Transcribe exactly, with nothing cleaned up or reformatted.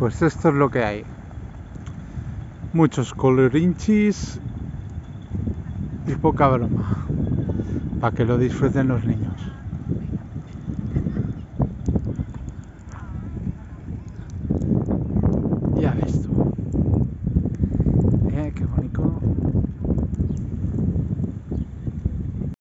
Pues esto es lo que hay. Muchos colorinchis y poca broma. Para que lo disfruten los niños. Ya ves tú. Eh, qué bonito.